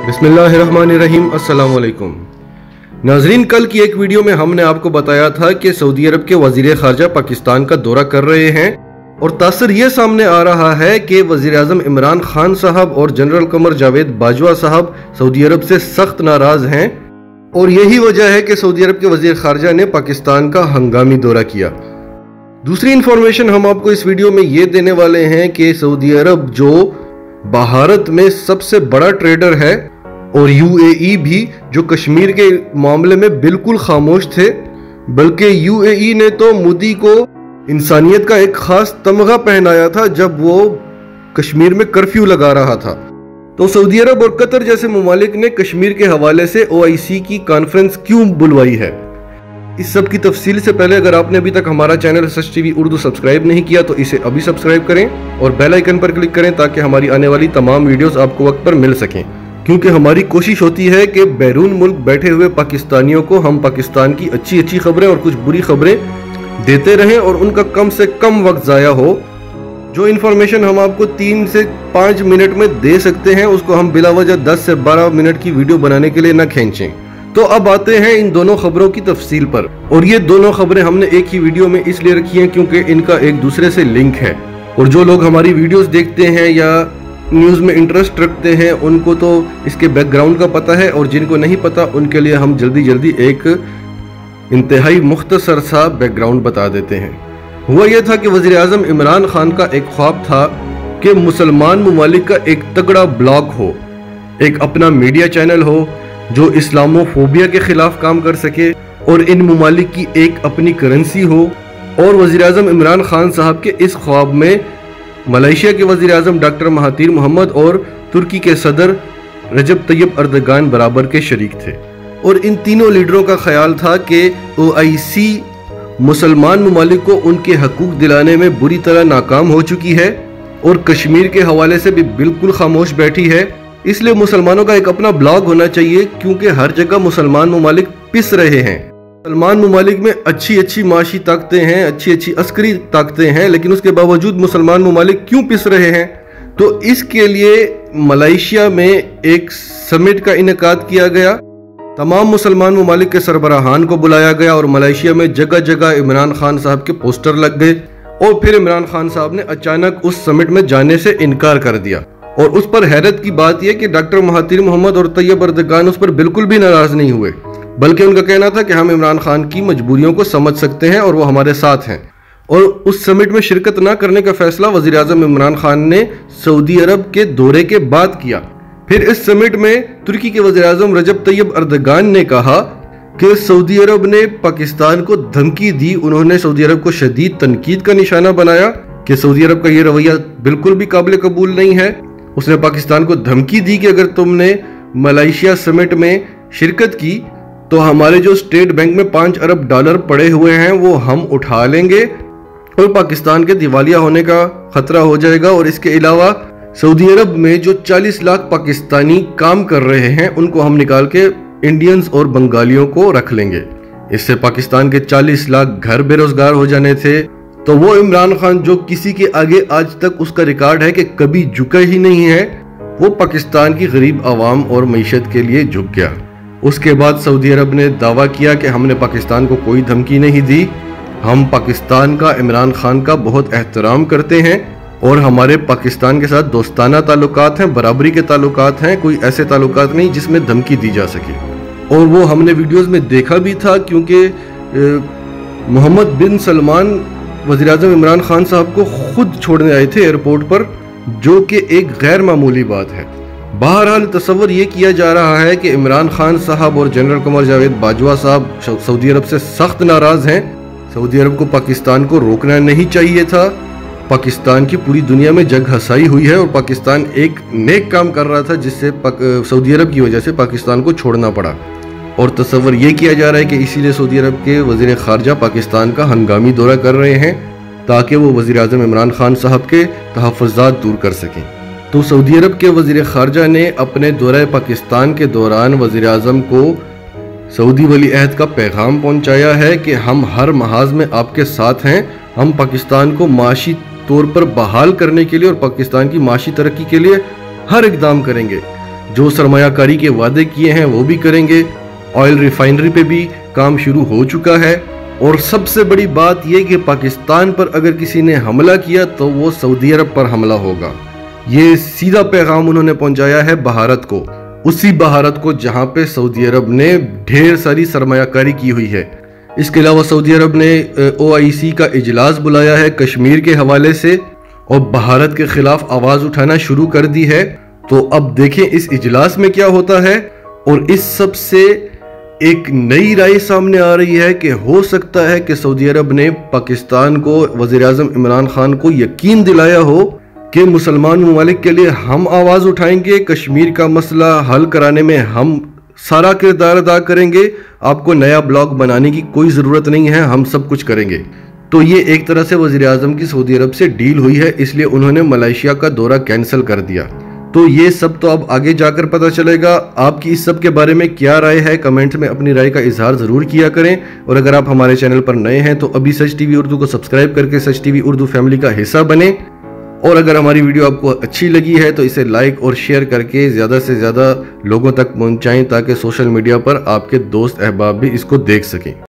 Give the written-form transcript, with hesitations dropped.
बिस्मिल्लाहिर्रहमानिर्रहीम, अस्सलाम वालेकुम। नाजरीन, कल की एक वीडियो में हमने आपको बताया था कि सऊदी अरब के वजीर खारजा पाकिस्तान का दौरा कर रहे हैं और तासर ये सामने आ रहा है कि वजीर आजम इमरान खान साहब और जनरल कमर जावेद बाजवा साहब सऊदी अरब से सख्त नाराज हैं और यही वजह है कि सऊदी अरब के वजीर खारजा ने पाकिस्तान का हंगामी दौरा किया। दूसरी इंफॉर्मेशन हम आपको इस वीडियो में ये देने वाले हैं कि सऊदी अरब जो भारत में सबसे बड़ा ट्रेडर है और यूएई भी जो कश्मीर के मामले में बिल्कुल खामोश थे, बल्कि यूएई ने तो मोदी को इंसानियत का एक खास तमगा पहनाया था जब वो कश्मीर में कर्फ्यू लगा रहा था। तो सऊदी अरब और कतर जैसे ममालिक ने कश्मीर के हवाले से OIC की कॉन्फ्रेंस क्यों बुलवाई है, इस सब की तफसील से पहले अगर आपने अभी तक हमारा channel Sach TV Urdu subscribe नहीं किया तो इसे अभी सब्सक्राइब करें और बेल आइकन पर क्लिक करें ताकि हमारी आने वाली तमाम वीडियोस आपको वक्त पर मिल सकें, क्योंकि हमारी कोशिश होती है कि बैरून मुल्क बैठे हुए पाकिस्तानियों को हम पाकिस्तान की अच्छी अच्छी खबरें और कुछ बुरी खबरें देते रहें और उनका कम से कम वक्त ज़ाया हो। जो इन्फॉर्मेशन हम आपको 3 से 5 मिनट में दे सकते हैं उसको हम बिला वजह 10 से 12 मिनट की वीडियो बनाने के लिए न खींचें। तो अब आते हैं इन दोनों खबरों की तफसील पर, और ये दोनों खबरें हमने एक ही वीडियो में इसलिए रखी हैं क्योंकि इनका एक दूसरे से लिंक है, और जो लोग हमारी वीडियोस देखते हैं या न्यूज़ में इंटरेस्ट रखते हैं उनको तो इसके बैकग्राउंड का पता है, और जिनको नहीं पता उनके लिए हम जल्दी जल्दी एक इंतहाई मुख्तसर सा बैकग्राउंड बता देते हैं। हुआ यह था कि वज़ीर आज़म इमरान खान का एक ख्वाब था कि मुसलमान ममालिक का एक तगड़ा ब्लॉग हो, एक अपना मीडिया चैनल हो जो इस्लामोफोबिया के खिलाफ काम कर सके और इन ममालिक की एक अपनी करेंसी हो। और वज़ीर आज़म इमरान खान साहब के इस ख्वाब में मलेशिया के वज़ीर आज़म डॉक्टर महातीर मोहम्मद और तुर्की के सदर रजब तैयब अर्दगान बराबर के शरीक थे, और इन तीनों लीडरों का ख्याल था कि OIC मुसलमान ममालिक को उनके हकूक दिलाने में बुरी तरह नाकाम हो चुकी है और कश्मीर के हवाले से भी बिल्कुल खामोश बैठी है। इसलिए मुसलमानों का एक अपना ब्लॉग होना चाहिए, क्योंकि हर जगह मुसलमान ममालिक पिस रहे हैं। मुसलमान ममालिक में अच्छी अच्छी माशी ताकतें हैं, अच्छी अच्छी अस्करी ताकतें हैं, लेकिन उसके बावजूद मुसलमान ममालिक क्यों पिस रहे हैं? तो इसके लिए मलेशिया में एक समिट का इनेकाद किया गया, तमाम मुसलमान ममालिक के सरबराहान को बुलाया गया और मलेशिया में जगह जगह इमरान खान साहब के पोस्टर लग गए, और फिर इमरान खान साहब ने अचानक उस समिट में जाने से इनकार कर दिया। और उस पर हैरत की बात यह कि डॉक्टर महातीर मोहम्मद और तैयब अर्दगान उस पर बिल्कुल भी नाराज नहीं हुए, बल्कि उनका कहना था कि हम इमरान खान की मजबूरियों को समझ सकते हैं और वो हमारे साथ हैं। और उस समिट में शिरकत न करने का फैसला वज़ीर आज़म इमरान खान ने सऊदी अरब के दौरे के बाद किया। फिर इस समिट में तुर्की के वज़ीर आज़म रजब तैयब अर्दगान ने कहा कि सऊदी अरब ने पाकिस्तान को धमकी दी। उन्होंने सऊदी अरब को शदीद तनकीद का निशाना बनाया कि सऊदी अरब का ये रवैया बिल्कुल भी काबिल कबूल नहीं है। उसने पाकिस्तान को धमकी दी कि अगर तुमने मलेशिया समिट में शिरकत की तो हमारे जो स्टेट बैंक में $5 अरब पड़े हुए हैं वो हम उठा लेंगे और पाकिस्तान के दिवालिया होने का खतरा हो जाएगा। और इसके अलावा सऊदी अरब में जो 40 लाख पाकिस्तानी काम कर रहे हैं उनको हम निकाल के इंडियंस और बंगालियों को रख लेंगे। इससे पाकिस्तान के 40 लाख घर बेरोजगार हो जाने थे। तो वो इमरान खान जो किसी के आगे आज तक उसका रिकॉर्ड है कि कभी झुका ही नहीं है, वो पाकिस्तान की गरीब आवाम और मईशत के लिए झुक गया। उसके बाद सऊदी अरब ने दावा किया कि हमने पाकिस्तान को कोई धमकी नहीं दी, हम पाकिस्तान का इमरान खान का बहुत एहतराम करते हैं और हमारे पाकिस्तान के साथ दोस्ताना ताल्लुकात हैं, बराबरी के ताल्लुकात हैं, कोई ऐसे ताल्लुकात नहीं जिसमें धमकी दी जा सके। और वो हमने वीडियोज़ में देखा भी था, क्योंकि मोहम्मद बिन सलमान वज़ीर आज़म इमरान खान साहब को खुद छोड़ने आए थे एयरपोर्ट पर, जो कि एक गैर मामूली बात है। बहरहाल तस्वर ये किया जा रहा है कि इमरान खान साहब और जनरल कमर जावेद बाजवा साहब सऊदी अरब से सख्त नाराज हैं। सऊदी अरब को पाकिस्तान को रोकना नहीं चाहिए था। पाकिस्तान की पूरी दुनिया में जग हसाई हुई है और पाकिस्तान एक नेक काम कर रहा था जिससे सऊदी अरब की वजह से पाकिस्तान को छोड़ना पड़ा। और तस्वर ये किया जा रहा है कि इसीलिए सऊदी अरब के वज़ीर खारजा पाकिस्तान का हंगामी दौरा कर रहे हैं ताकि वो वज़ीर आज़म इमरान खान साहब के तहफ़्फ़ुज़ात दूर कर सकें। तो सऊदी अरब के वज़ीर खारजा ने अपने दौरे पाकिस्तान के दौरान वज़ीर आज़म को सऊदी वली अहद का पैगाम पहुँचाया है कि हम हर महाज में आपके साथ हैं, हम पाकिस्तान को माशी तौर पर बहाल करने के लिए और पाकिस्तान की माशी तरक्की के लिए हर इकदाम करेंगे। जो सरमायाकारी के वादे किए हैं वो भी करेंगे। ऑयल रिफाइनरी पे भी काम शुरू हो चुका है। और सबसे बड़ी बात यह कि पाकिस्तान पर अगर किसी ने हमला किया तो वो सऊदी अरब पर हमला होगा। ये सीधा पैगाम उन्होंने पहुंचाया है भारत को, उसी भारत को जहां पे सऊदी अरब ने ढेर सारी सरमायाकारी की हुई है। इसके अलावा सऊदी अरब ने OIC का इजलास बुलाया है कश्मीर के हवाले से और भारत के खिलाफ आवाज उठाना शुरू कर दी है। तो अब देखें इस इजलास में क्या होता है। और इस सब से एक नई राय सामने आ रही है कि हो सकता है कि सऊदी अरब ने पाकिस्तान को, वजीर आजम इमरान खान को यकीन दिलाया हो कि मुसलमान ममालिक के लिए हम आवाज़ उठाएंगे, कश्मीर का मसला हल कराने में हम सारा किरदार अदा करेंगे, आपको नया ब्लॉग बनाने की कोई ज़रूरत नहीं है, हम सब कुछ करेंगे। तो ये एक तरह से वजीर आजम की सऊदी अरब से डील हुई है, इसलिए उन्होंने मलेशिया का दौरा कैंसिल कर दिया। तो ये सब तो अब आगे जाकर पता चलेगा। आपकी इस सब के बारे में क्या राय है, कमेंट में अपनी राय का इजहार ज़रूर किया करें। और अगर आप हमारे चैनल पर नए हैं तो अभी सच टीवी उर्दू को सब्सक्राइब करके सच टीवी उर्दू फैमिली का हिस्सा बने। और अगर हमारी वीडियो आपको अच्छी लगी है तो इसे लाइक और शेयर करके ज़्यादा से ज़्यादा लोगों तक पहुँचाएँ ताकि सोशल मीडिया पर आपके दोस्त अहबाब भी इसको देख सकें।